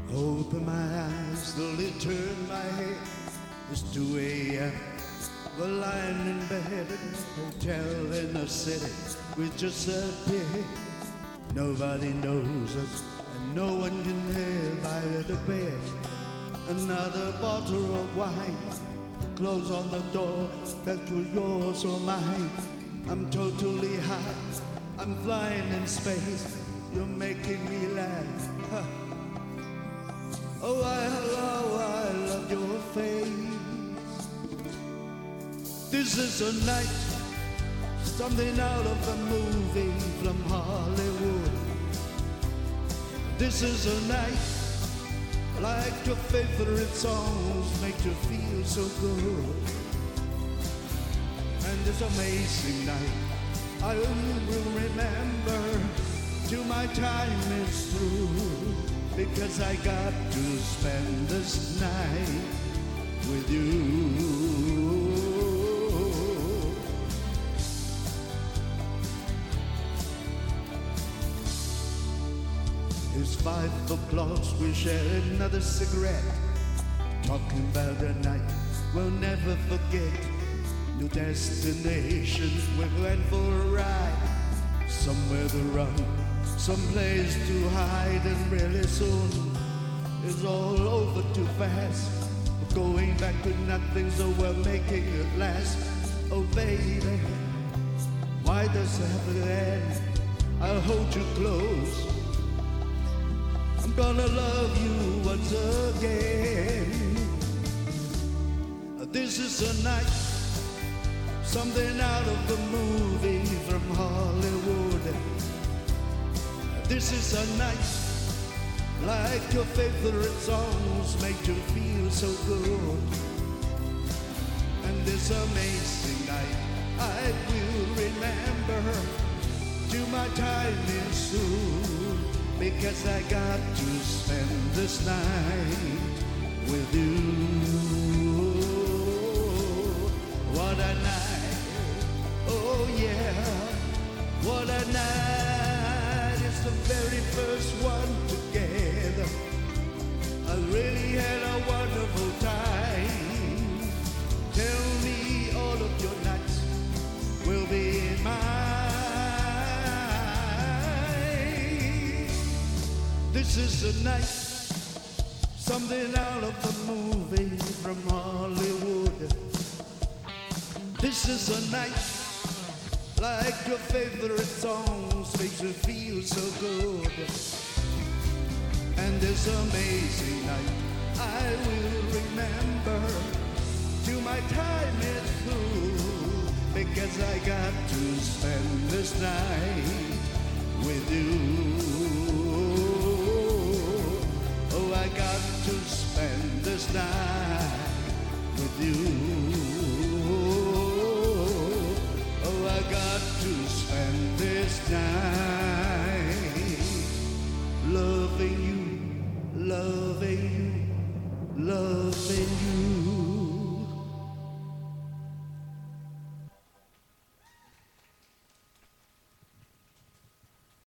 Open my eyes, slowly turn my head. It's 2 a.m. We're lying in bed in a hotel in the city. We just appeared. Nobody knows us, and no one can hear by the bed. Another bottle of wine. Close on the door, that was yours or mine. I'm totally high, I'm flying in space. You're making me laugh. Huh. Oh, I love your face. This is a night, something out of a movie from Hollywood. This is a night, like your favorite songs make you feel so good. And this amazing night, I will remember till my time is through, because I got to spend this night with you. It's 5 o'clock, we share another cigarette, talking about a night we'll never forget. New destinations, we went for a ride, somewhere to run, someplace to hide, and really soon it's all over too fast. We're going back to nothing, so we're making it last. Oh baby, why does it have to end? I'll hold you close, I'm gonna love you once again. This is a night, something out of the movie from Hollywood. This is a night, like your favorite songs make you feel so good. And this amazing night, I will remember till my time is through, because I got to spend this night with you. What a night, oh yeah, what a night. It's the very first one together. I really had a wonderful time. Tell me all of your nights will be in mine. This is a night, something out of a movie from Hollywood. This is a night, like your favorite songs makes you feel so good. And this amazing night, I will remember till my time is through, because I got to spend this night with you. Oh, I got to spend this night with you.